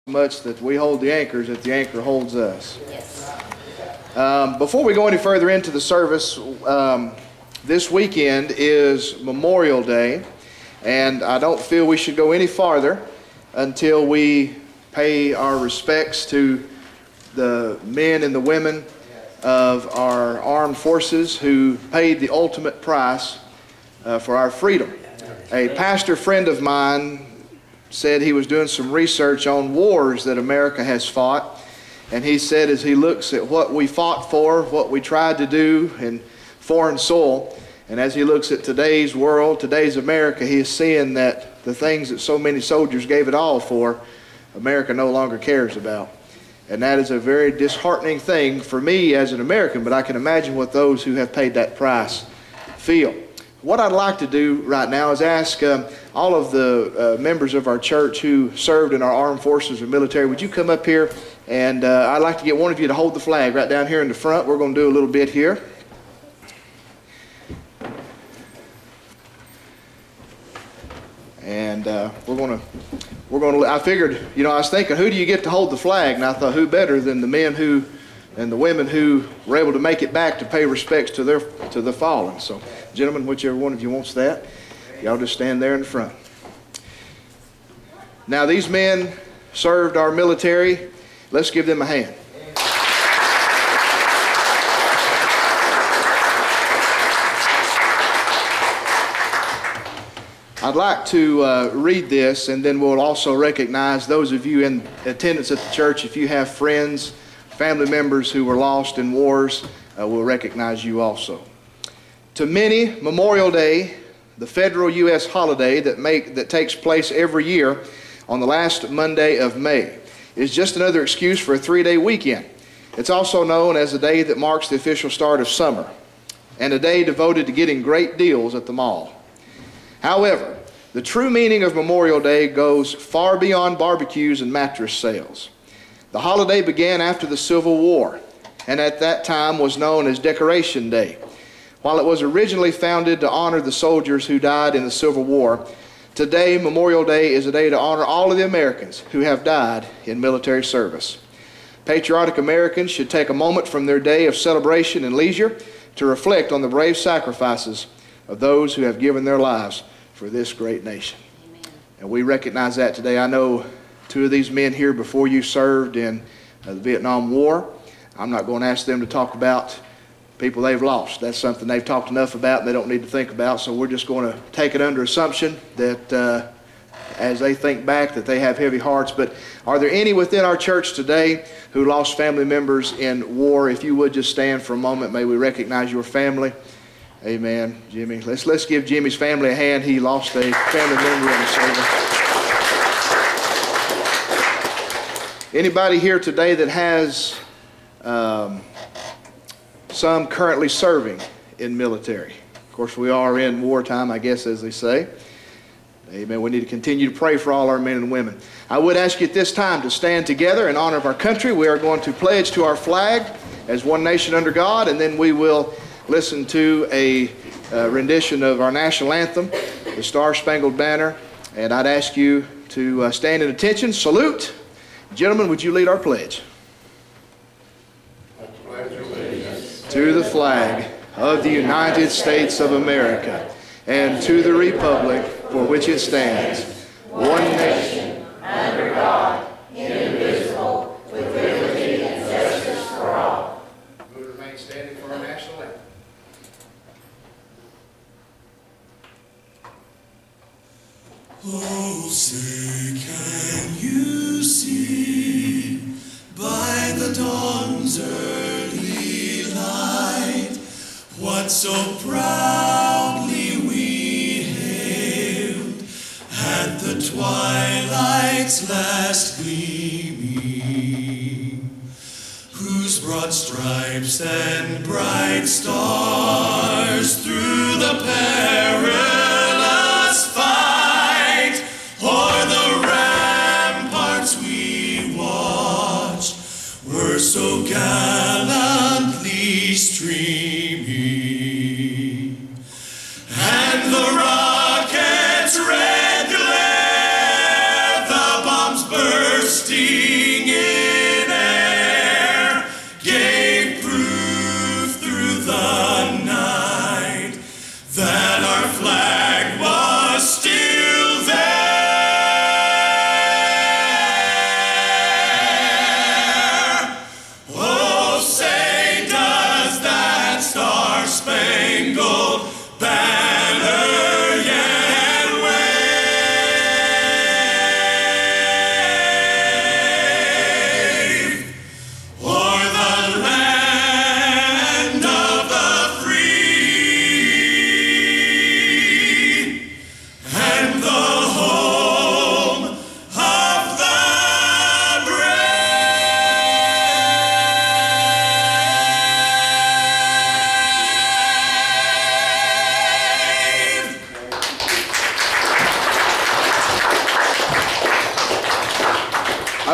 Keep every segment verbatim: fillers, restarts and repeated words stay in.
much that we hold the anchors, that the anchor holds us. Yes. Um, before we go any further into the service, um, this weekend is Memorial Day, and I don't feel we should go any farther until we pay our respects to the men and the women of our armed forces who paid the ultimate price uh, for our freedom. A pastor friend of mine said he was doing some research on wars that America has fought, and he said as he looks at what we fought for, what we tried to do in foreign soil, and as he looks at today's world, today's America, he is seeing that the things that so many soldiers gave it all for, America no longer cares about. And that is a very disheartening thing for me as an American, but I can imagine what those who have paid that price feel. What I'd like to do right now is ask um, all of the uh, members of our church who served in our armed forces or military, would you come up here? And uh, I'd like to get one of you to hold the flag right down here in the front. We're going to do a little bit here. And uh, we're going to, we're going to, I figured, you know, I was thinking, who do you get to hold the flag? And I thought, who better than the men who, and the women who were able to make it back to pay respects to their, to the fallen. So, gentlemen, whichever one of you wants that, y'all just stand there in the front. Now, these men served our military. Let's give them a hand. I'd like to uh, read this, and then we'll also recognize those of you in attendance at the church. If you have friends, family members who were lost in wars, uh, we'll recognize you also. To many, Memorial Day, the federal U S holiday that, make, that takes place every year on the last Monday of May, is just another excuse for a three-day weekend. It's also known as a day that marks the official start of summer, and a day devoted to getting great deals at the mall. However, the true meaning of Memorial Day goes far beyond barbecues and mattress sales. The holiday began after the Civil War, and at that time was known as Decoration Day. While it was originally founded to honor the soldiers who died in the Civil War, today Memorial Day is a day to honor all of the Americans who have died in military service. Patriotic Americans should take a moment from their day of celebration and leisure to reflect on the brave sacrifices of those who have given their lives for this great nation. Amen. And we recognize that today. I know two of these men here before you served in uh, the Vietnam War. I'm not going to ask them to talk about people they've lost. That's something they've talked enough about and they don't need to think about, so we're just going to take it under assumption that uh, as they think back that they have heavy hearts. But are there any within our church today who lost family members in war? If you would just stand for a moment, may we recognize your family. Amen, Jimmy. Let's, let's give Jimmy's family a hand. He lost a family member in the service. Anybody here today that has um, some currently serving in military? Of course, we are in wartime, I guess, as they say. Amen. We need to continue to pray for all our men and women. I would ask you at this time to stand together in honor of our country. We are going to pledge to our flag as one nation under God, and then we will listen to a uh, rendition of our national anthem, the Star-Spangled Banner. And I'd ask you to uh, stand in attention, salute. Gentlemen, would you lead our pledge? To the flag of the United States of America and to the republic for which it stands, one nation, under God, indivisible, with liberty and justice for all. We will remain standing for our national anthem. Oh, say, can you see by the dawn's early light what so proudly we hailed at the twilight's last gleaming, whose broad stripes and bright stars through the perilous fight o'er the ramparts we watched were so gallantly streaming, and the rocket's red glare, the bombs bursting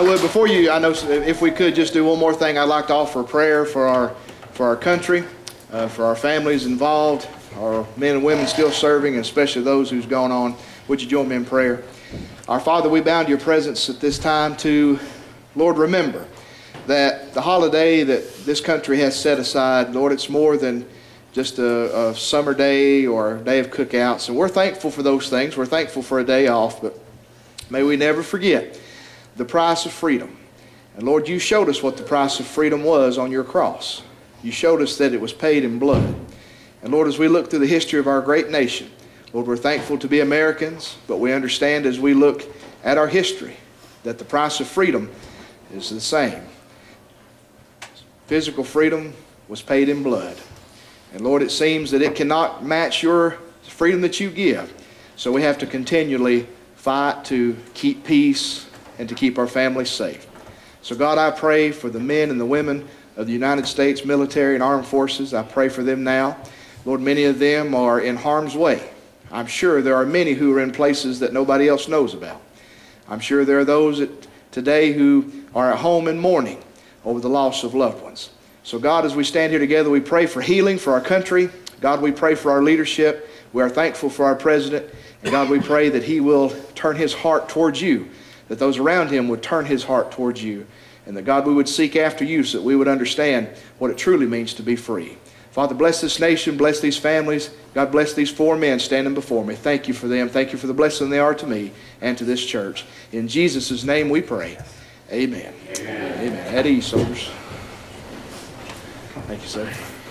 would, before you, I know if we could just do one more thing, I'd like to offer a prayer for our, for our country, uh, for our families involved, our men and women still serving, and especially those who's gone on. Would you join me in prayer? Our Father, we bow to your presence at this time to, Lord, remember that the holiday that this country has set aside, Lord, it's more than just a, a summer day or a day of cookouts. And we're thankful for those things. We're thankful for a day off, but may we never forget the price of freedom. And Lord, you showed us what the price of freedom was on your cross. You showed us that it was paid in blood. And Lord, as we look through the history of our great nation, Lord, we're thankful to be Americans, but we understand as we look at our history that the price of freedom is the same. Physical freedom was paid in blood. And Lord, it seems that it cannot match your freedom that you give. So we have to continually fight to keep peace and to keep our families safe. So God, I pray for the men and the women of the United States military and armed forces. I pray for them now. Lord, many of them are in harm's way. I'm sure there are many who are in places that nobody else knows about. I'm sure there are those that today who are at home in mourning over the loss of loved ones. So God, as we stand here together, we pray for healing for our country. God, we pray for our leadership. We are thankful for our president. And God, we pray that he will turn his heart towards you, that those around him would turn his heart towards you, and that God, we would seek after you so that we would understand what it truly means to be free. Father, bless this nation, bless these families. God, bless these four men standing before me. Thank you for them. Thank you for the blessing they are to me and to this church. In Jesus' name we pray. Amen. Amen. Amen. At ease, soldiers. Thank you, sir.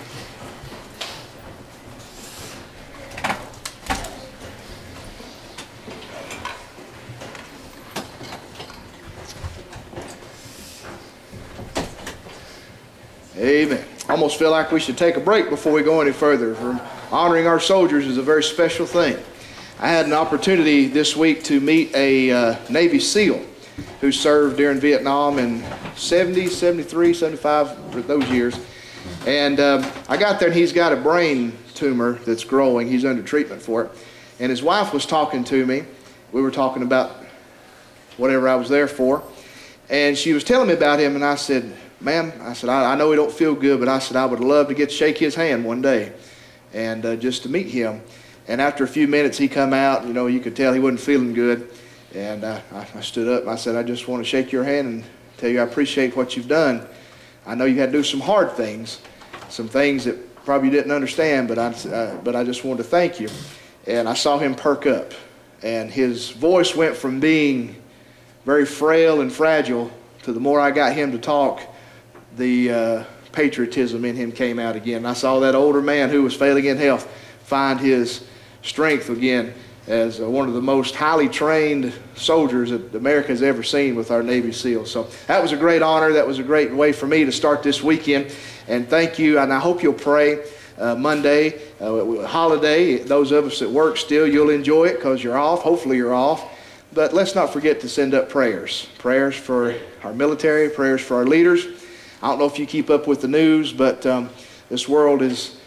Amen. Almost feel like we should take a break before we go any further. For honoring our soldiers is a very special thing. I had an opportunity this week to meet a uh, Navy SEAL who served during Vietnam in seventy, seventy-three, seventy-five, for those years. And um, I got there and he's got a brain tumor that's growing. He's under treatment for it. And his wife was talking to me. We were talking about whatever I was there for. And she was telling me about him, and I said, ma'am, I said, I, I know he don't feel good, but I said, I would love to get to shake his hand one day and uh, just to meet him. And after a few minutes, he come out, you know, you could tell he wasn't feeling good. And uh, I, I stood up and I said, I just want to shake your hand and tell you I appreciate what you've done. I know you had to do some hard things, some things that probably you didn't understand, but I, uh, but I just wanted to thank you. And I saw him perk up, and his voice went from being very frail and fragile to the more I got him to talk, the uh, patriotism in him came out again. And I saw that older man who was failing in health find his strength again as uh, one of the most highly trained soldiers that America has ever seen with our Navy SEALs. So that was a great honor. That was a great way for me to start this weekend. And thank you, and I hope you'll pray uh, Monday, uh, holiday. Those of us that work still, you'll enjoy it because you're off. Hopefully you're off. But let's not forget to send up prayers. Prayers for our military, prayers for our leaders. I don't know if you keep up with the news, but um, this world is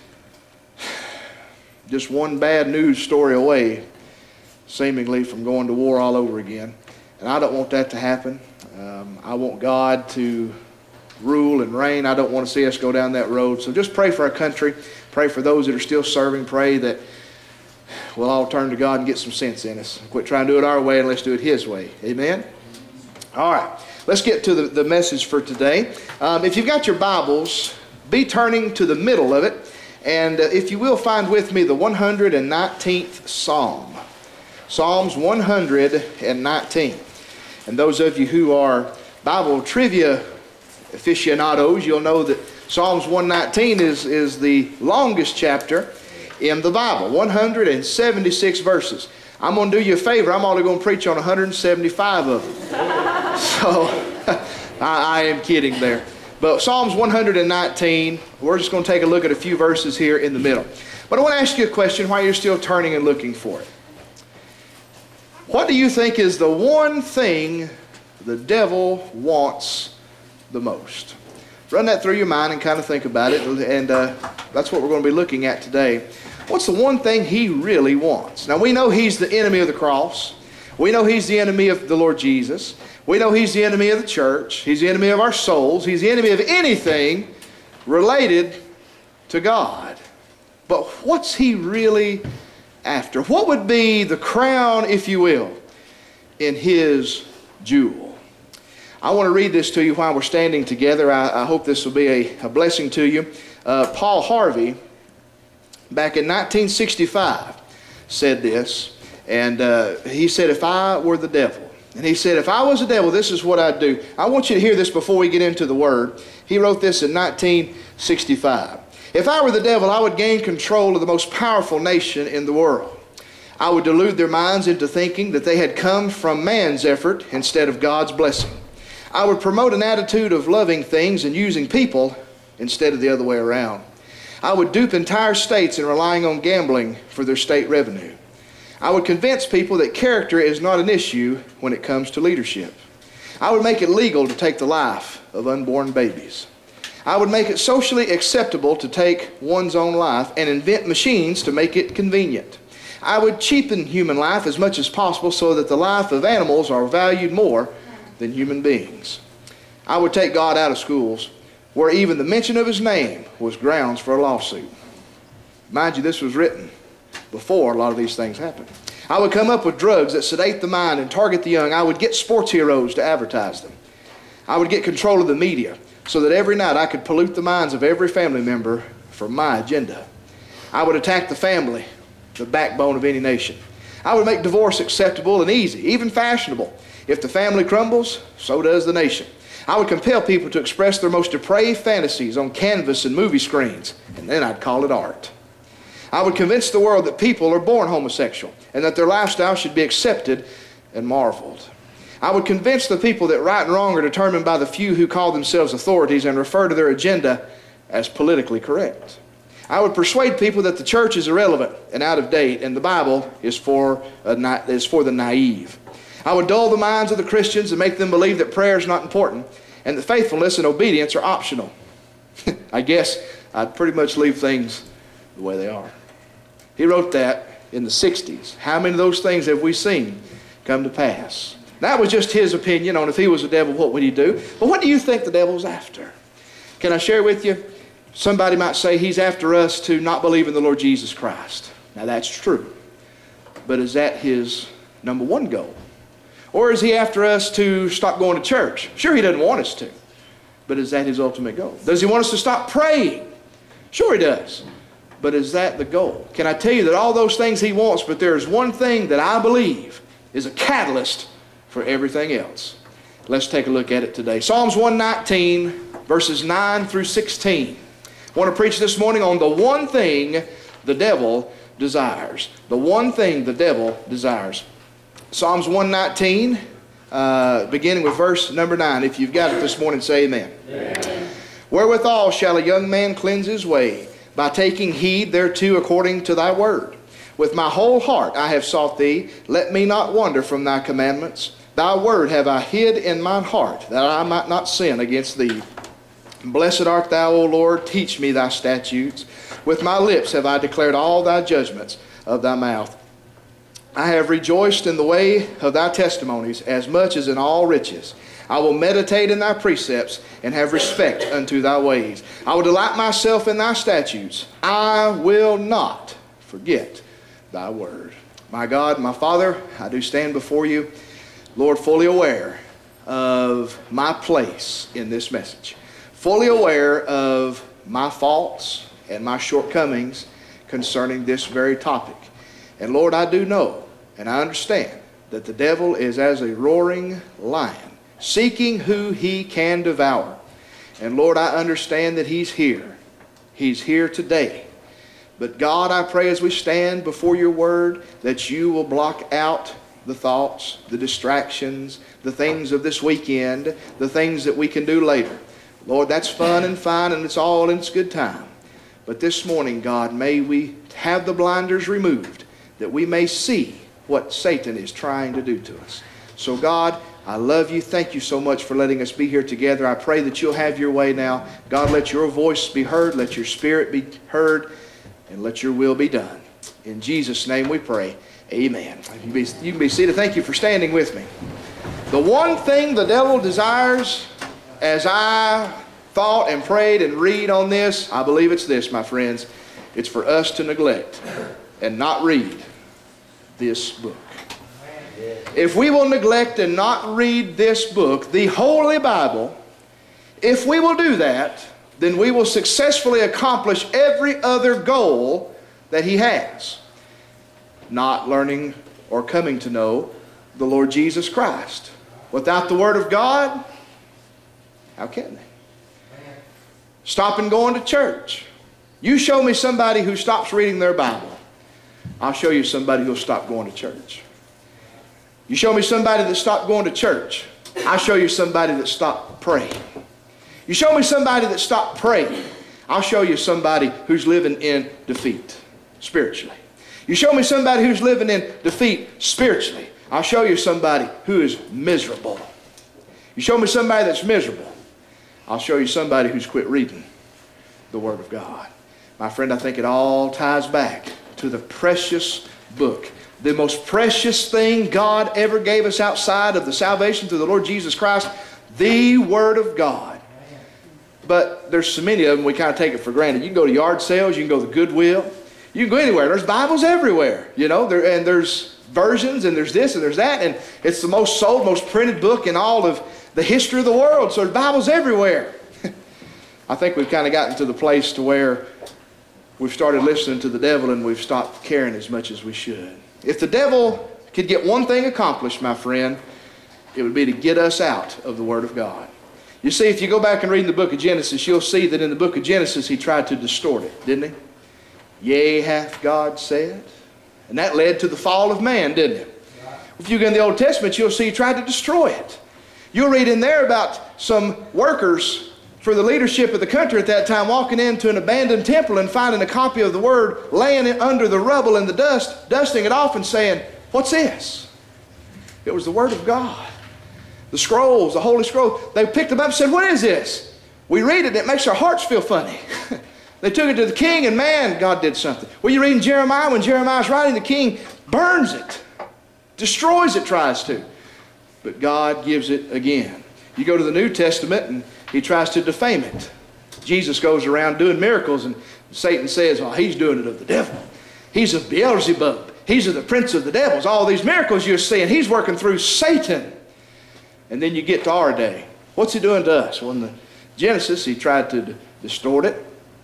just one bad news story away, seemingly, from going to war all over again. And I don't want that to happen. Um, I want God to rule and reign. I don't want to see us go down that road. So just pray for our country. Pray for those that are still serving. Pray that we'll all turn to God and get some sense in us. Quit trying to do it our way and let's do it His way. Amen? All right. Let's get to the, the message for today. Um, if you've got your Bibles, be turning to the middle of it. And uh, if you will, find with me the one hundred nineteenth Psalm. Psalms one hundred nineteen. And those of you who are Bible trivia aficionados, you'll know that Psalms one nineteen is, is the longest chapter in the Bible. one hundred seventy-six verses. I'm going to do you a favor. I'm only going to preach on one hundred seventy-five of them. So, I, I am kidding there. But Psalms one hundred nineteen, we're just going to take a look at a few verses here in the middle. But I want to ask you a question while you're still turning and looking for it. What do you think is the one thing the devil wants the most? Run that through your mind and kind of think about it, and uh, that's what we're going to be looking at today. What's the one thing he really wants? Now, we know he's the enemy of the cross. We know he's the enemy of the Lord Jesus. We know he's the enemy of the church. He's the enemy of our souls. He's the enemy of anything related to God. But what's he really after? What would be the crown, if you will, in his jewel? I want to read this to you while we're standing together. I, I hope this will be a, a blessing to you. Uh, Paul Harvey, back in nineteen sixty-five, said this. And uh, he said, if I were the devil, and he said, if I was the devil, this is what I'd do. I want you to hear this before we get into the Word. He wrote this in nineteen sixty-five. If I were the devil, I would gain control of the most powerful nation in the world. I would delude their minds into thinking that they had come from man's effort instead of God's blessing. I would promote an attitude of loving things and using people instead of the other way around. I would dupe entire states in relying on gambling for their state revenue. I would convince people that character is not an issue when it comes to leadership. I would make it legal to take the life of unborn babies. I would make it socially acceptable to take one's own life and invent machines to make it convenient. I would cheapen human life as much as possible so that the life of animals are valued more than human beings. I would take God out of schools where even the mention of his name was grounds for a lawsuit. Mind you, this was written before a lot of these things happened. I would come up with drugs that sedate the mind and target the young. I would get sports heroes to advertise them. I would get control of the media so that every night I could pollute the minds of every family member for my agenda. I would attack the family, the backbone of any nation. I would make divorce acceptable and easy, even fashionable. If the family crumbles, so does the nation. I would compel people to express their most depraved fantasies on canvas and movie screens, and then I'd call it art. I would convince the world that people are born homosexual and that their lifestyle should be accepted and marveled. I would convince the people that right and wrong are determined by the few who call themselves authorities and refer to their agenda as politically correct. I would persuade people that the church is irrelevant and out of date and the Bible is for, a, is for the naive. I would dull the minds of the Christians and make them believe that prayer is not important and that faithfulness and obedience are optional. I guess I'd pretty much leave things the way they are. He wrote that in the sixties. How many of those things have we seen come to pass? That was just his opinion on if he was the devil, what would he do? But what do you think the devil's after? Can I share with you? Somebody might say he's after us to not believe in the Lord Jesus Christ. Now that's true. But is that his number one goal? Or is he after us to stop going to church? Sure, he doesn't want us to. But is that his ultimate goal? Does he want us to stop praying? Sure he does. But is that the goal? Can I tell you that all those things he wants, but there is one thing that I believe is a catalyst for everything else. Let's take a look at it today. Psalms one nineteen, verses nine through sixteen. I want to preach this morning on the one thing the devil desires. The one thing the devil desires. Psalms one nineteen, uh, beginning with verse number nine. If you've got it this morning, say amen. Amen. Wherewithal shall a young man cleanse his way? By taking heed thereto according to thy word. With my whole heart I have sought thee. Let me not wander from thy commandments. Thy word have I hid in mine heart, that I might not sin against thee. Blessed art thou, O Lord. Teach me thy statutes. With my lips have I declared all thy judgments of thy mouth. I have rejoiced in the way of thy testimonies as much as in all riches. I will meditate in thy precepts and have respect unto thy ways. I will delight myself in thy statutes. I will not forget thy word. My God, my Father, I do stand before you, Lord, fully aware of my place in this message. Fully aware of my faults and my shortcomings concerning this very topic. And Lord, I do know and I understand that the devil is as a roaring lion, seeking who he can devour. And Lord, I understand that he's here. He's here today. But God, I pray as we stand before your word that you will block out the thoughts, the distractions, the things of this weekend, the things that we can do later. Lord, that's fun and fine and it's all in its good time. But this morning, God, may we have the blinders removed that we may see what Satan is trying to do to us. So God, I love you. Thank you so much for letting us be here together. I pray that you'll have your way now. God, let your voice be heard. Let your spirit be heard. And let your will be done. In Jesus' name we pray. Amen. You can be, you can be seated. Thank you for standing with me. The one thing the devil desires, as I thought and prayed and read on this, I believe it's this, my friends. It's for us to neglect and not read this book. If we will neglect and not read this book, the Holy Bible, if we will do that, then we will successfully accomplish every other goal that He has. Not learning or coming to know the Lord Jesus Christ. Without the Word of God, how can they? Stopping going to church. You show me somebody who stops reading their Bible, I'll show you somebody who'll stop going to church. You show me somebody that stopped going to church, I'll show you somebody that stopped praying. You show me somebody that stopped praying, I'll show you somebody who's living in defeat spiritually. You show me somebody who's living in defeat spiritually, I'll show you somebody who is miserable. You show me somebody that's miserable, I'll show you somebody who's quit reading the Word of God. My friend, I think it all ties back to the precious book. The most precious thing God ever gave us outside of the salvation through the Lord Jesus Christ, the Word of God. But there's so many of them we kind of take it for granted. You can go to yard sales, you can go to Goodwill, you can go anywhere. There's Bibles everywhere, you know, there, and there's versions, and there's this and there's that, and it's the most sold, most printed book in all of the history of the world. So there's Bibles everywhere. I think we've kind of gotten to the place to where we've started listening to the devil and we've stopped caring as much as we should. If the devil could get one thing accomplished, my friend, it would be to get us out of the Word of God. You see, if you go back and read the book of Genesis, you'll see that in the book of Genesis he tried to distort it, didn't he? Yea, hath God said. And that led to the fall of man, didn't it? If you go in the Old Testament, you'll see he tried to destroy it. You'll read in there about some workers for the leadership of the country at that time walking into an abandoned temple and finding a copy of the Word, laying it under the rubble and the dust, dusting it off and saying, "What's this?" It was the Word of God. The scrolls, the Holy Scroll. They picked them up and said, "What is this?" We read it and it makes our hearts feel funny. They took it to the king and man, God did something. Well, you read in Jeremiah, when Jeremiah's writing, the king burns it, destroys it, tries to. But God gives it again. You go to the New Testament and he tries to defame it. Jesus goes around doing miracles and Satan says, "Oh, he's doing it of the devil. He's of Beelzebub. He's of the prince of the devils." All these miracles you're seeing, he's working through Satan. And then you get to our day. What's he doing to us? Well, in the Genesis, he tried to distort it.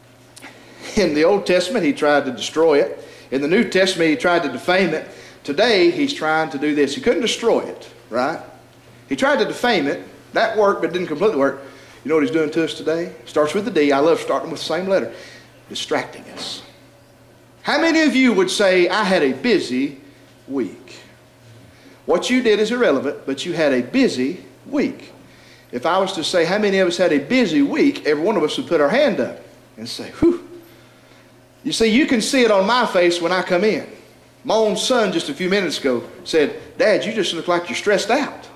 In the Old Testament, he tried to destroy it. In the New Testament, he tried to defame it. Today, he's trying to do this. He couldn't destroy it, right? He tried to defame it. That worked, but it didn't completely work. You know what he's doing to us today? Starts with the D. I love starting with the same letter. Distracting us. How many of you would say, "I had a busy week"? What you did is irrelevant, but you had a busy week. If I was to say, how many of us had a busy week, every one of us would put our hand up and say, "Whew." You see, you can see it on my face when I come in. My own son just a few minutes ago said, "Dad, you just look like you're stressed out."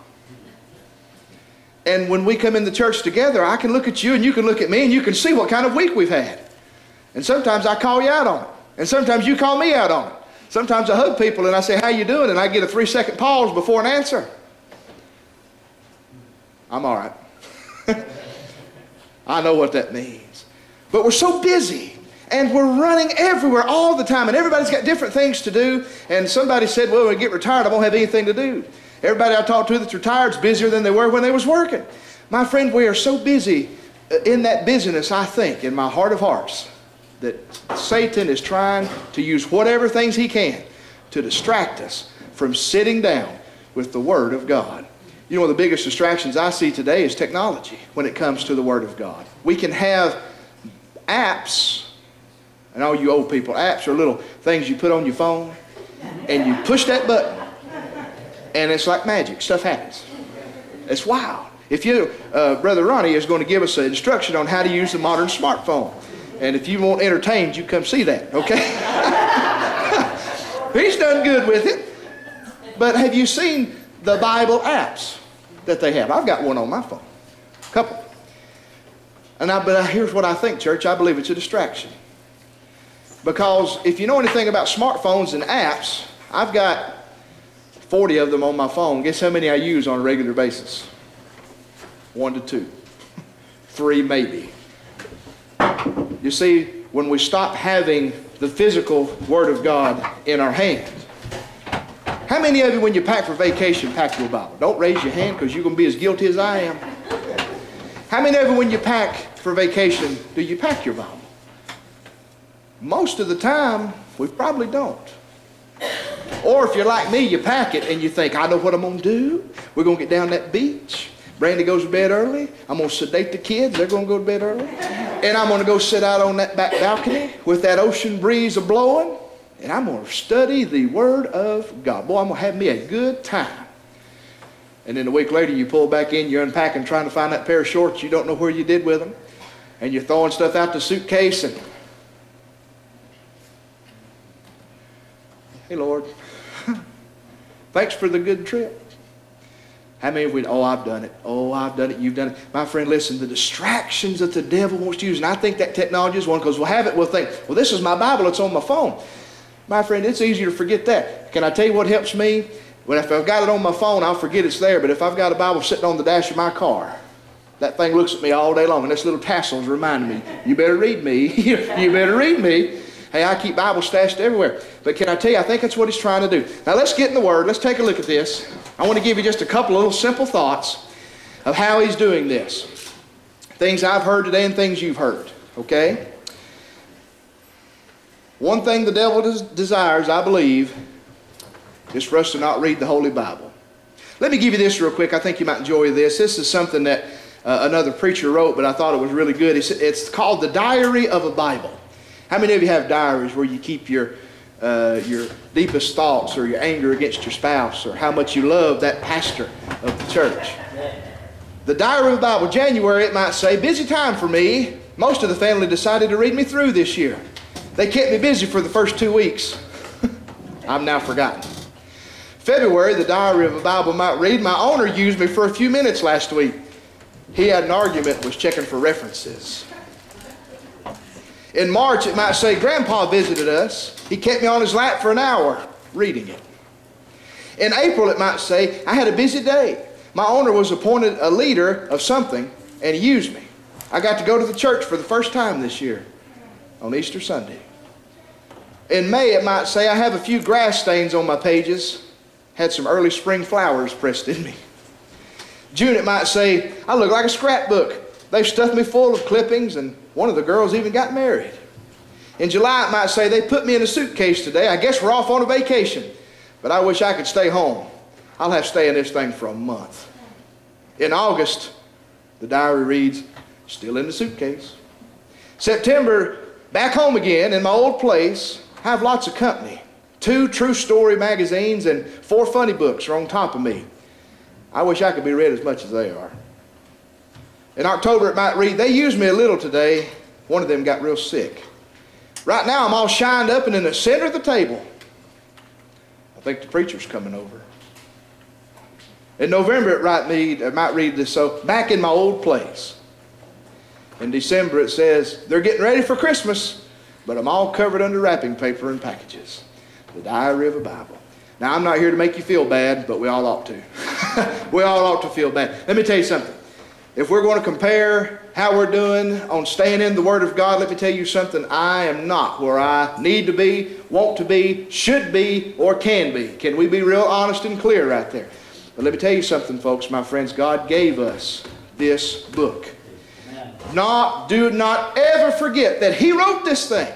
And when we come in the church together, I can look at you and you can look at me and you can see what kind of week we've had. And sometimes I call you out on it. And sometimes you call me out on it. Sometimes I hug people and I say, "How you doing?" And I get a three second pause before an answer. I'm all right. I know what that means. But we're so busy. And we're running everywhere all the time. And everybody's got different things to do. And somebody said, "Well, when I get retired, I won't have anything to do." Everybody I talk to that's retired is busier than they were when they was working. My friend, we are so busy in that busyness, I think, in my heart of hearts, that Satan is trying to use whatever things he can to distract us from sitting down with the Word of God. You know, one of the biggest distractions I see today is technology when it comes to the Word of God. We can have apps. And all you old people, apps are little things you put on your phone and you push that button and it's like magic. Stuff happens. It's wild. If you, uh, Brother Ronnie is going to give us an instruction on how to use the modern smartphone. And if you want entertained, you come see that, okay? He's done good with it. But have you seen the Bible apps that they have? I've got one on my phone. A couple. And I, but here's what I think, church. I believe it's a distraction. Because if you know anything about smartphones and apps, I've got forty of them on my phone. Guess how many I use on a regular basis? One to two. Three maybe. You see, when we stop having the physical Word of God in our hand, how many of you, when you pack for vacation, pack your Bible? Don't raise your hand because you're going to be as guilty as I am. How many of you, when you pack for vacation, do you pack your Bible? Most of the time, we probably don't. Or if you're like me, you pack it and you think, I know what I'm going to do. We're going to get down that beach. Brandy goes to bed early. I'm going to sedate the kids. They're going to go to bed early. And I'm going to go sit out on that back balcony with that ocean breeze a-blowing. And I'm going to study the Word of God. Boy, I'm going to have me a good time. And then a week later, you pull back in, you're unpacking, trying to find that pair of shorts you don't know where you did with them. And you're throwing stuff out the suitcase and, hey, Lord, thanks for the good trip. How many of we, oh, I've done it. Oh, I've done it. You've done it. My friend, listen, the distractions that the devil wants to use, and I think that technology is one because we'll have it, we'll think, well, this is my Bible, it's on my phone. My friend, it's easy to forget that. Can I tell you what helps me? Well, if I've got it on my phone, I'll forget it's there, but if I've got a Bible sitting on the dash of my car, that thing looks at me all day long, and this little tassel's reminding me, you better read me. You better read me. Hey, I keep Bibles stashed everywhere. But can I tell you, I think that's what he's trying to do. Now let's get in the Word. Let's take a look at this. I want to give you just a couple of little simple thoughts of how he's doing this. Things I've heard today and things you've heard. Okay? One thing the devil des desires, I believe, is for us to not read the Holy Bible. Let me give you this real quick. I think you might enjoy this. This is something that uh, another preacher wrote, but I thought it was really good. It's, it's called The Diary of a Bible. How many of you have diaries where you keep your, uh, your deepest thoughts or your anger against your spouse or how much you love that pastor of the church? The Diary of the Bible, January, it might say, busy time for me. Most of the family decided to read me through this year. They kept me busy for the first two weeks. I'm now forgotten. February, the Diary of a Bible might read, my owner used me for a few minutes last week. He had an argument, was checking for references. In March, it might say, Grandpa visited us. He kept me on his lap for an hour reading it. In April, it might say, I had a busy day. My owner was appointed a leader of something, and he used me. I got to go to the church for the first time this year on Easter Sunday. In May, it might say, I have a few grass stains on my pages. Had some early spring flowers pressed in me. June, it might say, I look like a scrapbook. They've stuffed me full of clippings, and one of the girls even got married. In July, it might say, they put me in a suitcase today. I guess we're off on a vacation. But I wish I could stay home. I'll have to stay in this thing for a month. In August, the diary reads, still in the suitcase. September, back home again in my old place. I have lots of company. Two true story magazines and four funny books are on top of me. I wish I could be read as much as they are. In October, it might read, they used me a little today. One of them got real sick. Right now, I'm all shined up and in the center of the table. I think the preacher's coming over. In November, it might read, it might read this, so back in my old place. In December, it says, they're getting ready for Christmas, but I'm all covered under wrapping paper and packages. The Diary of a Bible. Now, I'm not here to make you feel bad, but we all ought to. We all ought to feel bad. Let me tell you something. If we're going to compare how we're doing on staying in the Word of God, let me tell you something. I am not where I need to be, want to be, should be, or can be. Can we be real honest and clear right there? But let me tell you something, folks, my friends. God gave us this book. Not, do not ever forget that He wrote this thing.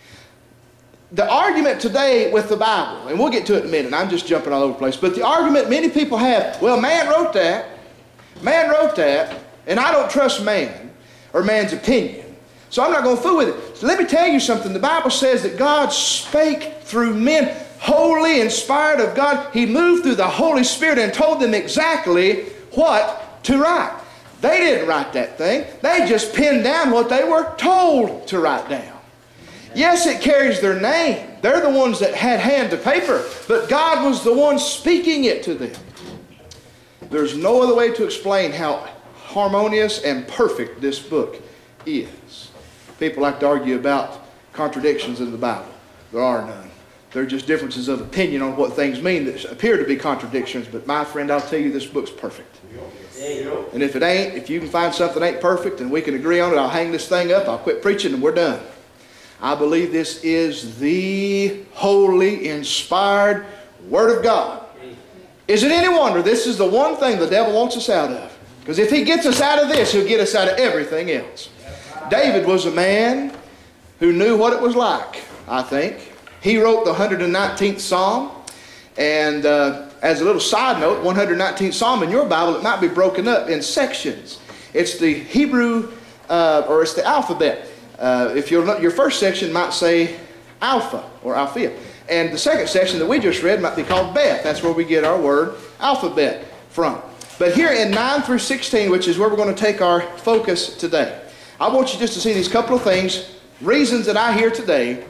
The argument today with the Bible, and we'll get to it in a minute, I'm just jumping all over the place, but the argument many people have, well, man wrote that, man wrote that, and I don't trust man or man's opinion, so I'm not going to fool with it. So let me tell you something. The Bible says that God spake through men, wholly inspired of God. He moved through the Holy Spirit and told them exactly what to write. They didn't write that thing. They just penned down what they were told to write down. Yes, it carries their name. They're the ones that had hand to paper, but God was the one speaking it to them. There's no other way to explain how harmonious and perfect this book is. People like to argue about contradictions in the Bible. There are none. They're just differences of opinion on what things mean that appear to be contradictions. But my friend, I'll tell you, this book's perfect. And if it ain't, if you can find something that ain't perfect and we can agree on it, I'll hang this thing up, I'll quit preaching, and we're done. I believe this is the holy, inspired Word of God. Is it any wonder this is the one thing the devil wants us out of? Because if he gets us out of this, he'll get us out of everything else. David was a man who knew what it was like, I think. He wrote the one hundred nineteenth Psalm. And uh, as a little side note, one hundred nineteenth Psalm in your Bible, it might be broken up in sections. It's the Hebrew, uh, or it's the alphabet. Uh, if you'll note, your first section might say Alpha or Alpha. And the second section that we just read might be called Beth. That's where we get our word alphabet from. But here in nine through sixteen, which is where we're going to take our focus today, I want you just to see these couple of things, reasons that I hear today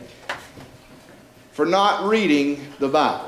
for not reading the Bible.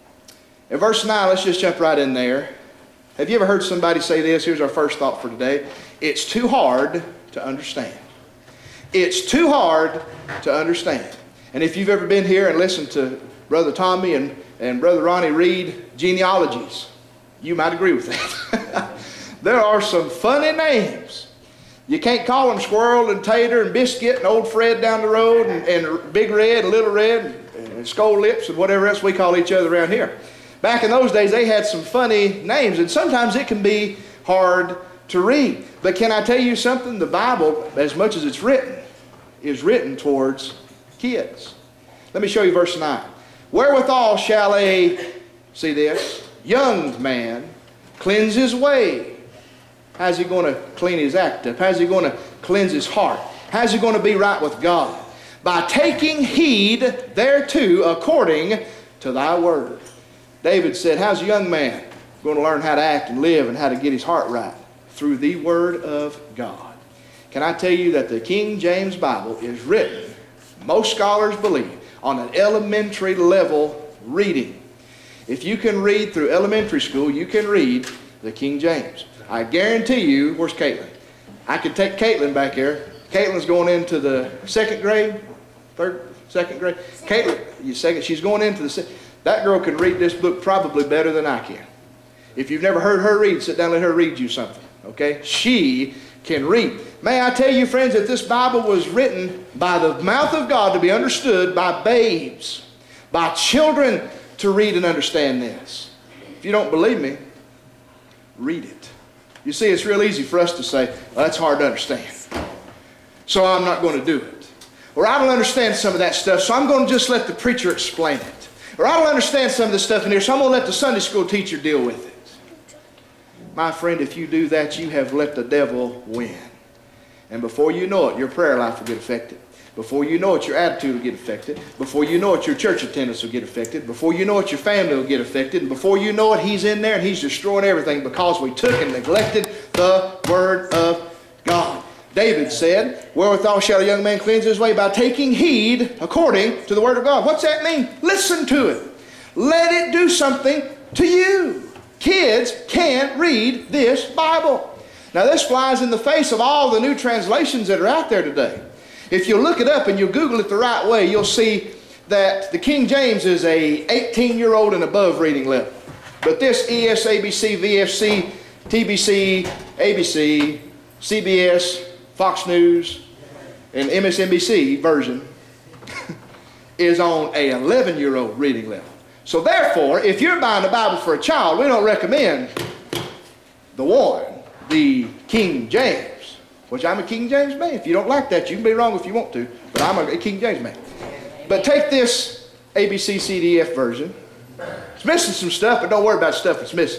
In verse nine, let's just jump right in there. Have you ever heard somebody say this? Here's our first thought for today. It's too hard to understand. It's too hard to understand. And if you've ever been here and listened to Brother Tommy and, and Brother Ronnie read genealogies, you might agree with that. There are some funny names. You can't call them Squirrel and Tater and Biscuit and Old Fred down the road and, and Big Red and Little Red and, and Skull Lips and whatever else we call each other around here. Back in those days, they had some funny names, and sometimes it can be hard to read. But can I tell you something? The Bible, as much as it's written, is written towards kids. Let me show you verse nine. Wherewithal shall a, see this, young man cleanse his way. How's he going to clean his act up? How's he going to cleanse his heart? How's he going to be right with God? By taking heed thereto according to thy word. David said, how's a young man going to learn how to act and live and how to get his heart right? Through the Word of God. Can I tell you that the King James Bible is written, most scholars believe, on an elementary level reading. If you can read through elementary school, you can read the King James. I guarantee you, where's Caitlin? I could take Caitlin back here. Caitlin's going into the second grade, third, second grade. Caitlin, you second, she's going into the second. That girl can read this book probably better than I can. If you've never heard her read, sit down and let her read you something, okay? She can read. May I tell you, friends, that this Bible was written by the mouth of God to be understood by babes, by children to read and understand this. If you don't believe me, read it. You see, it's real easy for us to say, well, that's hard to understand, so I'm not going to do it. Or I don't understand some of that stuff, so I'm going to just let the preacher explain it. Or I don't understand some of this stuff in here, so I'm going to let the Sunday school teacher deal with it. My friend, if you do that, you have let the devil win. And before you know it, your prayer life will get affected. Before you know it, your attitude will get affected. Before you know it, your church attendance will get affected. Before you know it, your family will get affected. And before you know it, he's in there and he's destroying everything because we took and neglected the Word of God. David said, wherewithal shall a young man cleanse his way? By taking heed according to the Word of God. What's that mean? Listen to it. Let it do something to you. Kids can't read this Bible. Now this flies in the face of all the new translations that are out there today. If you look it up and you Google it the right way, you'll see that the King James is a eighteen-year-old and above reading level. But this E S, A B C, V F C, T B C, A B C, C B S, Fox News, and M S N B C version is on a eleven-year-old reading level. So therefore, if you're buying a Bible for a child, we don't recommend the one, the King James, which I'm a King James man. If you don't like that, you can be wrong if you want to, but I'm a King James man. But take this A B C C D F version. It's missing some stuff, but don't worry about stuff it's missing.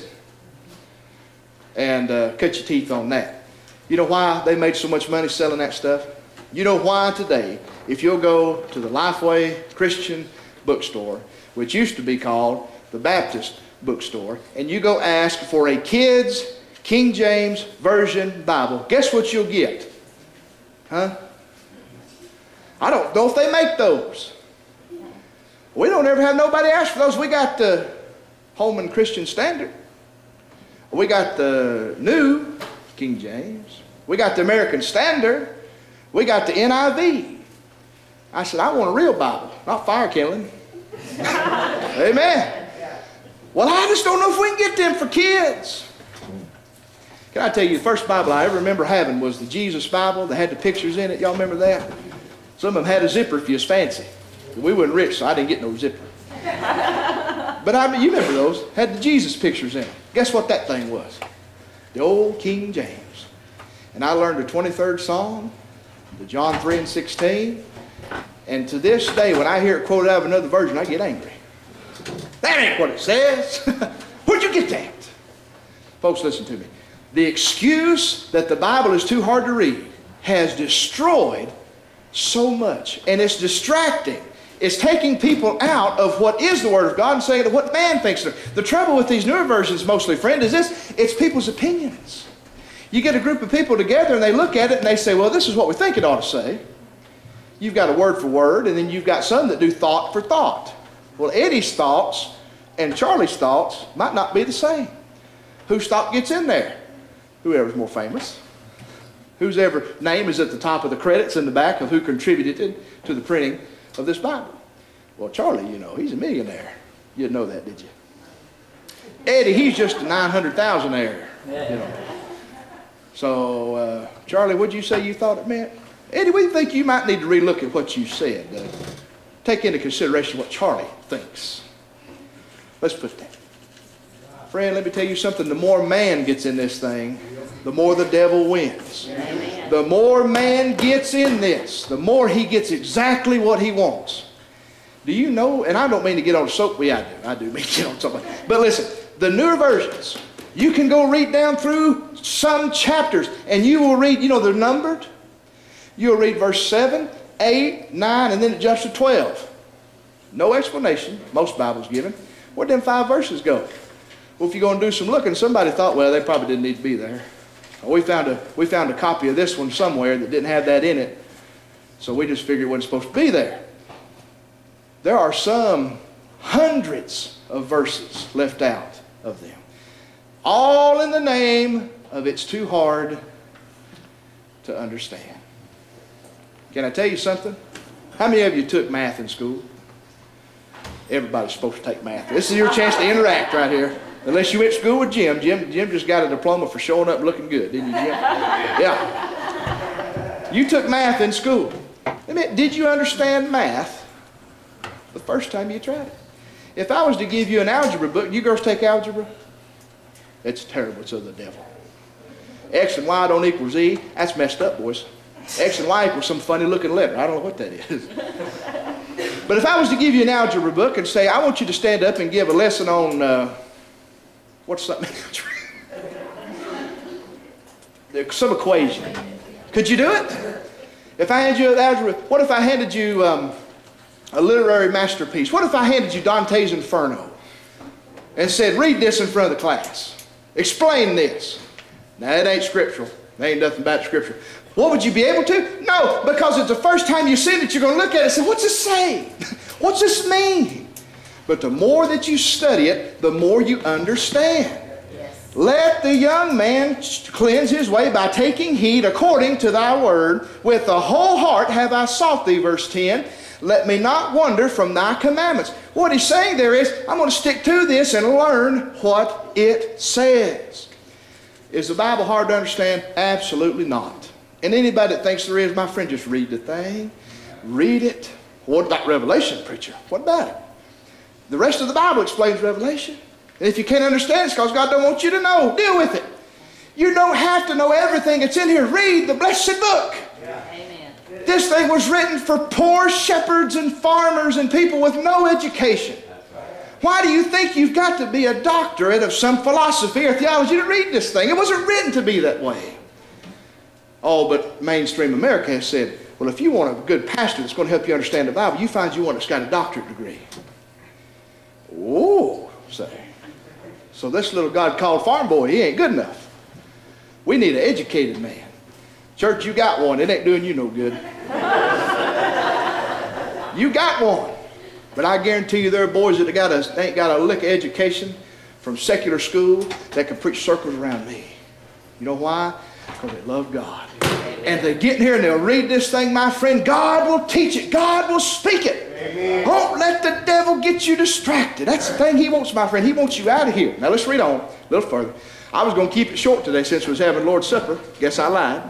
And uh, cut your teeth on that. You know why they made so much money selling that stuff? You know why today, if you'll go to the Lifeway Christian bookstore, which used to be called the Baptist bookstore, and you go ask for a kid's King James Version Bible, guess what you'll get? Huh? I don't know if they make those. We don't ever have nobody ask for those. We got the Holman Christian Standard. We got the New King James. We got the American Standard. We got the N I V. I said, I want a real Bible, not fire killing. Amen. Well, I just don't know if we can get them for kids. Can I tell you, the first Bible I ever remember having was the Jesus Bible that had the pictures in it. Y'all remember that? Some of them had a zipper if you was fancy. We weren't rich, so I didn't get no zipper. But I mean, you remember those. Had the Jesus pictures in it. Guess what that thing was? The old King James. And I learned the twenty-third Psalm, the John three and sixteen. And to this day, when I hear it quoted out of another version, I get angry. That ain't what it says. Where'd you get that? Folks, listen to me. The excuse that the Bible is too hard to read has destroyed so much. And it's distracting. It's taking people out of what is the Word of God and saying to what man thinks. The trouble with these newer versions, mostly, friend, is this. It's people's opinions. You get a group of people together and they look at it and they say, well, this is what we think it ought to say. You've got a word for word, and then you've got some that do thought for thought. Well, Eddie's thoughts and Charlie's thoughts might not be the same. Whose thought gets in there? Whoever's more famous. Whose ever name is at the top of the credits in the back of who contributed to the printing of this Bible. Well, Charlie, you know, he's a millionaire. You didn't know that, did you? Eddie, he's just a nine hundred thousandaire. You know. So, uh, Charlie, what'd you say you thought it meant? Eddie, we think you might need to relook at what you said. Uh, take into consideration what Charlie thinks. Let's put that. Friend, let me tell you something. The more man gets in this thing, the more the devil wins. Amen. The more man gets in this, the more he gets exactly what he wants. Do you know, and I don't mean to get on soap, yeah, I do. I do mean to get on something. But listen, the newer versions, you can go read down through some chapters, and you will read, you know, they're numbered. You'll read verse seven, eight, nine, and then it jumps to twelve. No explanation, most Bibles given. Where'd them five verses go? Well, if you're going to do some looking, somebody thought, well, they probably didn't need to be there. We found a, we found a copy of this one somewhere that didn't have that in it, so we just figured it wasn't supposed to be there. There are some hundreds of verses left out of them, all in the name of it's too hard to understand. Can I tell you something? How many of you took math in school? Everybody's supposed to take math. This is your chance to interact right here. Unless you went to school with Jim. Jim, Jim just got a diploma for showing up looking good, didn't you, Jim? Yeah. You took math in school. I mean, did you understand math the first time you tried it? If I was to give you an algebra book, you girls take algebra? It's terrible. It's of the devil. X and Y don't equal Z. That's messed up, boys. X and Y equals some funny looking letter. I don't know what that is. But if I was to give you an algebra book and say, I want you to stand up and give a lesson on, uh, what's something? Some equation. Could you do it? If I handed you an algebra, what if I handed you um, a literary masterpiece? What if I handed you Dante's Inferno and said, read this in front of the class. Explain this. Now, it ain't scriptural. There ain't nothing about scripture. What, would you be able to? No, because it's the first time you see it, you're going to look at it and say, what's this say? What's this mean? But the more that you study it, the more you understand. Yes. Let the young man cleanse his way by taking heed according to thy word. With the whole heart have I sought thee, verse ten. Let me not wander from thy commandments. What he's saying there is, I'm going to stick to this and learn what it says. Is the Bible hard to understand? Absolutely not. And anybody that thinks there is, my friend, just read the thing. Read it. What about Revelation, preacher? What about it? The rest of the Bible explains Revelation. And if you can't understand it, it's because God don't want you to know. Deal with it. You don't have to know everything that's in here. Read the blessed book. Yeah. Amen. This thing was written for poor shepherds and farmers and people with no education. Why do you think you've got to be a doctorate of some philosophy or theology to read this thing? It wasn't written to be that way. Oh, but mainstream America has said, well, if you want a good pastor that's going to help you understand the Bible, you find you one that's got a doctorate degree. Oh, say. So this little God-called farm boy, he ain't good enough. We need an educated man. Church, you got one. It ain't doing you no good. You got one. But I guarantee you there are boys that got a, ain't got a lick of education from secular school that can preach circles around me. You know why? Because they love God. Amen. And they get in here and they'll read this thing, my friend. God will teach it. God will speak it. Amen. Don't let the devil get you distracted. That's the thing he wants, my friend. He wants you out of here. Now let's read on a little further. I was going to keep it short today since we was having Lord's Supper. Guess I lied.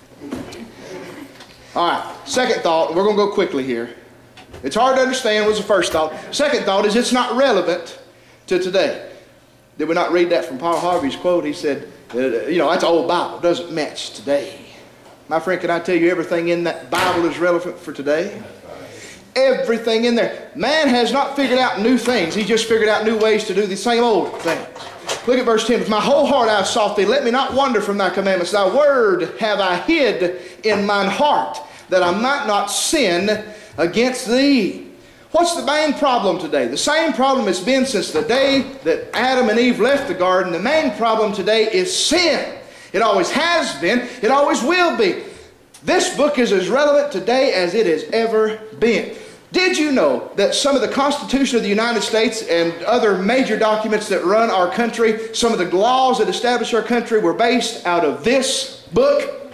All right, second thought. We're going to go quickly here. It's hard to understand was the first thought. Second thought is it's not relevant to today. Did we not read that from Paul Harvey's quote? He said, uh, you know, that's old Bible. It doesn't match today. My friend, can I tell you everything in that Bible is relevant for today? Everything in there. Man has not figured out new things. He just figured out new ways to do the same old things. Look at verse ten. With my whole heart I have sought thee. Let me not wander from thy commandments. Thy word have I hid in mine heart, that I might not sin against thee. What's the main problem today? The same problem it's been since the day that Adam and Eve left the garden. The main problem today is sin. It always has been. It always will be. This book is as relevant today as it has ever been. Did you know that some of the Constitution of the United States and other major documents that run our country, some of the laws that establish our country were based out of this book?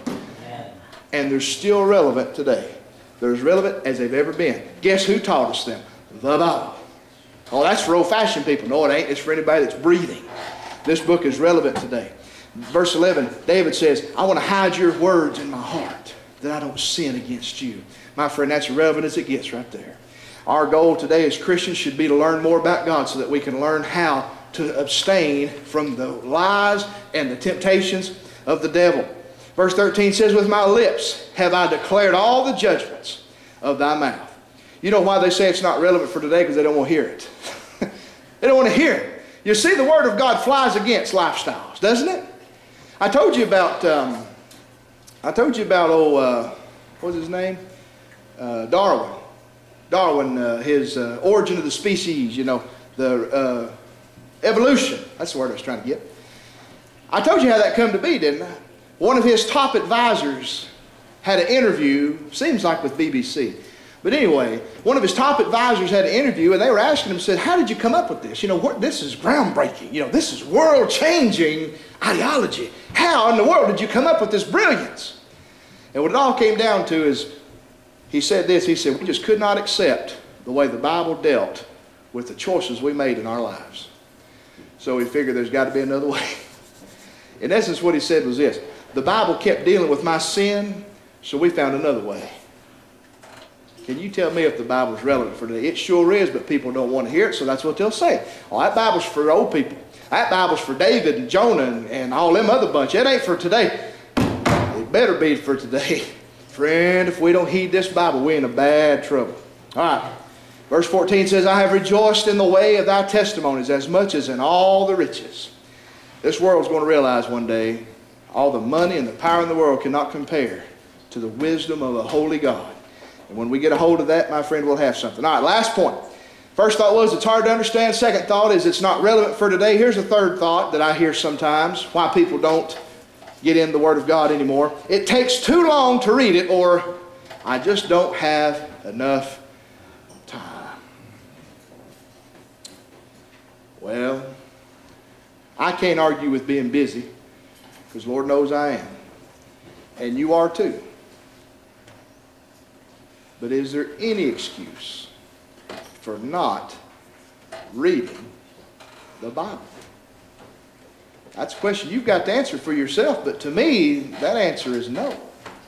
And they're still relevant today. They're as relevant as they've ever been. Guess who taught us them? The Bible. Oh, that's for old-fashioned people. No, it ain't. It's for anybody that's breathing. This book is relevant today. Verse eleven, David says, I want to hide your words in my heart, that I don't sin against you. My friend, that's relevant as it gets right there. Our goal today as Christians should be to learn more about God so that we can learn how to abstain from the lies and the temptations of the devil. Verse thirteen says, with my lips have I declared all the judgments of thy mouth. You know why they say it's not relevant for today? Because they don't want to hear it. They don't want to hear it. You see, the Word of God flies against lifestyles, doesn't it? I told you about, um, I told you about, oh, uh, what was his name? Uh, Darwin. Darwin, uh, his uh, origin of the species, you know, the uh, evolution. That's the word I was trying to get. I told you how that come to be, didn't I? One of his top advisors had an interview, seems like with B B C. But anyway, one of his top advisors had an interview, and they were asking him, said, how did you come up with this? You know, what, this is groundbreaking. You know, this is world-changing ideology. How in the world did you come up with this brilliance? And what it all came down to is, he said this, he said, we just could not accept the way the Bible dealt with the choices we made in our lives. So we figured there's got to be another way. In essence, what he said was this, the Bible kept dealing with my sin, so we found another way. Can you tell me if the Bible is relevant for today? It sure is, but people don't want to hear it, so that's what they'll say. Oh, that Bible's for old people. That Bible's for David and Jonah and, and all them other bunch. It ain't for today. It better be for today. Friend, if we don't heed this Bible, we're in a bad trouble. All right. Verse fourteen says, I have rejoiced in the way of thy testimonies as much as in all the riches. This world's going to realize one day all the money and the power in the world cannot compare to the wisdom of a holy God. And when we get a hold of that, my friend, we'll have something. All right, last point. First thought was it's hard to understand. Second thought is it's not relevant for today. Here's a third thought that I hear sometimes why people don't get in the Word of God anymore. It takes too long to read it, or I just don't have enough time. Well, I can't argue with being busy, because Lord knows I am. And you are too. But is there any excuse for not reading the Bible? That's a question you've got to answer for yourself, but to me, that answer is no.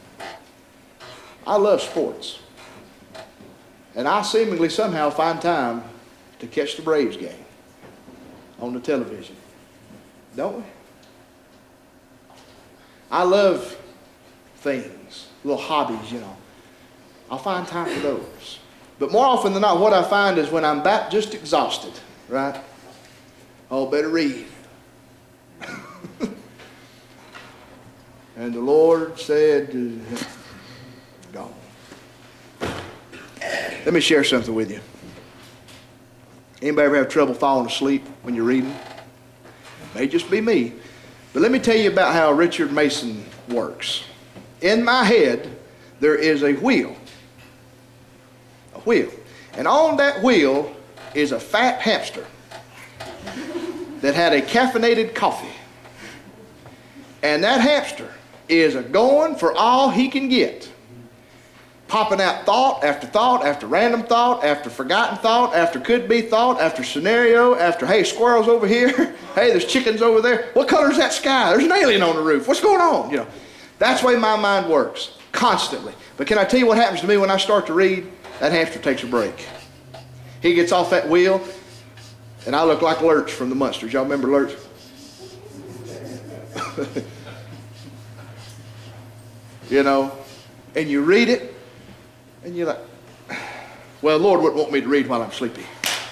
I love sports. And I seemingly somehow find time to catch the Braves game on the television. Don't we? I love things, little hobbies, you know. I'll find time for those. But more often than not, what I find is when I'm about just exhausted, right? Oh, better read. And the Lord said, go. Let me share something with you. Anybody ever have trouble falling asleep when you're reading? It may just be me. But let me tell you about how Richard Mason works. In my head, there is a wheel. A wheel. And on that wheel is a fat hamster that had a caffeinated coffee. And that hamster is a going for all he can get. Popping out thought after thought after random thought after forgotten thought after could-be thought after scenario after, hey, squirrels over here. Hey, there's chickens over there. What color is that sky? There's an alien on the roof. What's going on? You know, that's the way my mind works, constantly. But can I tell you what happens to me when I start to read? That hamster takes a break. He gets off that wheel, and I look like Lurch from the Munsters. Y'all remember Lurch? You know, and you read it, and you're like, well, the Lord wouldn't want me to read while I'm sleepy.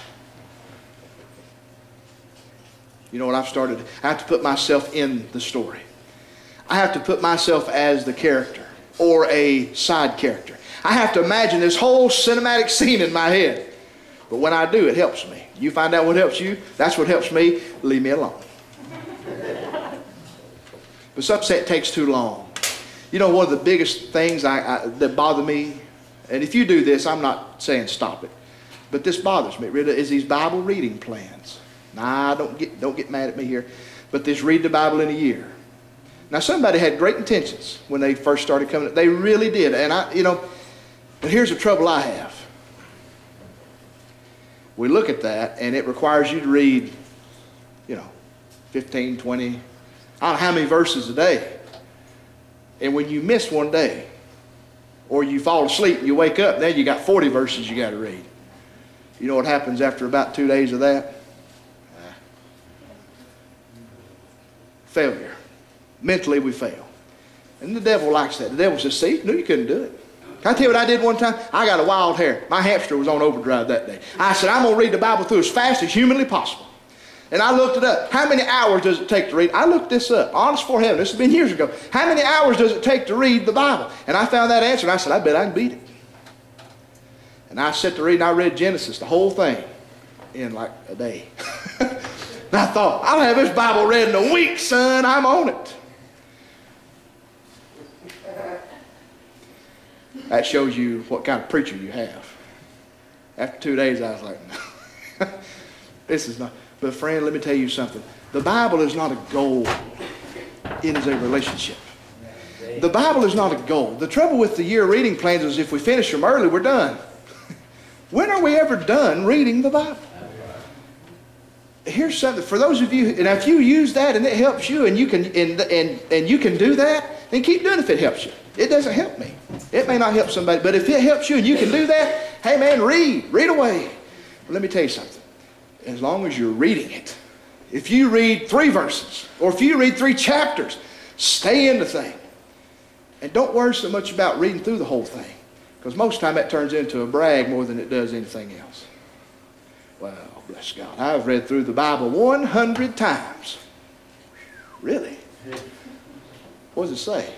You know what I've started? I have to put myself in the story. I have to put myself as the character or a side character. I have to imagine this whole cinematic scene in my head. But when I do, it helps me. You find out what helps you, that's what helps me. Leave me alone. But some say it takes too long. You know, one of the biggest things I, I, that bother me, and if you do this, I'm not saying stop it, but this bothers me, really, is these Bible reading plans. Nah, don't get, don't get mad at me here, but this read the Bible in a year. Now, somebody had great intentions when they first started coming. They really did. And, I, you know, but here's the trouble I have. We look at that, and it requires you to read, you know, fifteen, twenty, I don't know how many verses a day. And when you miss one day, or you fall asleep and you wake up, then you got forty verses you got to read. You know what happens after about two days of that? Uh, failure. Mentally we fail. And the devil likes that. The devil says, see, knew you couldn't do it. Can I tell you what I did one time? I got a wild hair. My hamster was on overdrive that day. I said, I'm going to read the Bible through as fast as humanly possible. And I looked it up. How many hours does it take to read? I looked this up. Honest for heaven. This has been years ago. How many hours does it take to read the Bible? And I found that answer, and I said, I bet I can beat it. And I sat to read, and I read Genesis, the whole thing, in like a day. And I thought, I'll have this Bible read in a week, son. I'm on it. That shows you what kind of preacher you have. After two days, I was like, no. This is not. But friend, let me tell you something. The Bible is not a goal. It is a relationship. The Bible is not a goal. The trouble with the year reading plans is if we finish them early, we're done. When are we ever done reading the Bible? Here's something for those of you, and if you use that and it helps you, and you can and and and you can do that, then keep doing it if it helps you. It doesn't help me. It may not help somebody, but if it helps you and you can do that, hey man, read, read away. But let me tell you something. As long as you're reading it, if you read three verses or if you read three chapters, stay in the thing. And don't worry so much about reading through the whole thing, because most of the time that turns into a brag more than it does anything else. Well, bless God. I've read through the Bible one hundred times. Really? What does it say?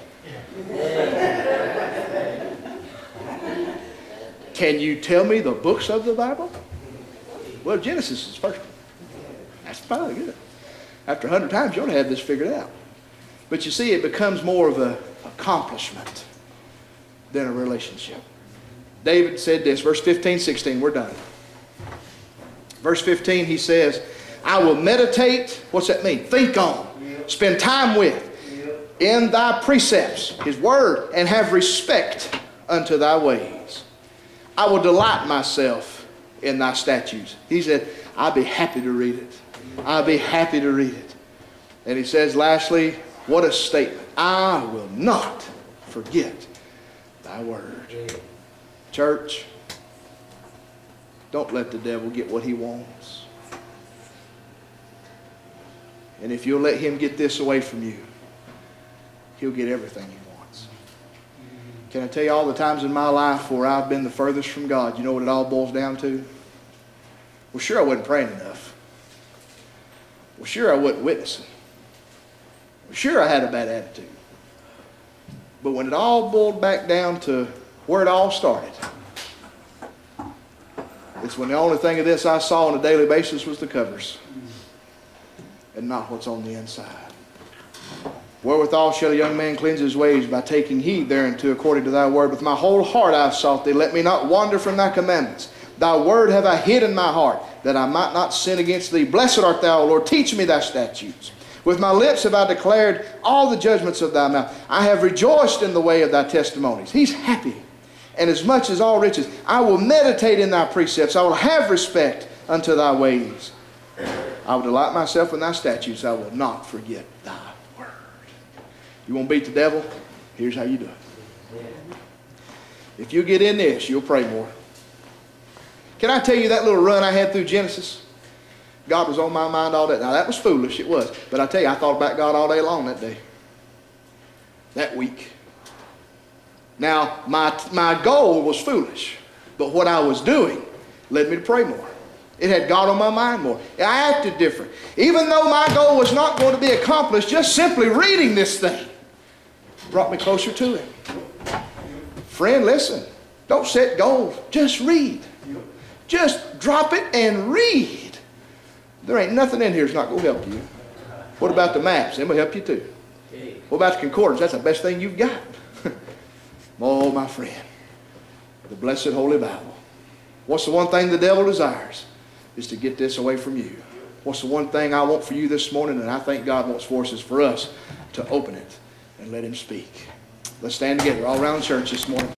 Can you tell me the books of the Bible? Well, Genesis is the first one. That's probably good. After a hundred times, you ought to have this figured out. But you see, it becomes more of an accomplishment than a relationship. David said this, verse fifteen, sixteen, we're done. Verse fifteen, he says, I will meditate, what's that mean? Think on, spend time with, in thy precepts, his word, and have respect unto thy ways. I will delight myself in thy statutes. He said, I'll be happy to read it. I'll be happy to read it. And he says, lastly, what a statement. I will not forget thy word. Church, don't let the devil get what he wants. And if you'll let him get this away from you, he'll get everything he wants. Can I tell you all the times in my life where I've been the furthest from God, you know what it all boils down to? Well, sure I wasn't praying enough. Well, sure I wasn't witnessing. Well, sure I had a bad attitude. But when it all boiled back down to where it all started, it's when the only thing of this I saw on a daily basis was the covers and not what's on the inside. Wherewithal shall a young man cleanse his ways, by taking heed thereunto according to thy word. With my whole heart I have sought thee. Let me not wander from thy commandments. Thy word have I hid in my heart, that I might not sin against thee. Blessed art thou, O Lord. Teach me thy statutes. With my lips have I declared all the judgments of thy mouth. I have rejoiced in the way of thy testimonies. He's happy. And as much as all riches, I will meditate in thy precepts. I will have respect unto thy ways. I will delight myself in thy statutes. I will not forget thy word. You want to beat the devil? Here's how you do it. If you get in this, you'll pray more. Can I tell you that little run I had through Genesis? God was on my mind all day. Now that was foolish, it was. But I tell you, I thought about God all day long that day. That week. Now, my, my goal was foolish. But what I was doing led me to pray more. It had God on my mind more. I acted different. Even though my goal was not going to be accomplished, just simply reading this thing brought me closer to Him. Friend, listen. Don't set goals. Just read. Just drop it and read. There ain't nothing in here that's not going to help you. What about the maps? Them will help you too. What about the concordance? That's the best thing you've got. Oh, my friend. The blessed Holy Bible. What's the one thing the devil desires? Is to get this away from you. What's the one thing I want for you this morning, and I think God wants for us, is for us to open it and let Him speak. Let's stand together all around church this morning.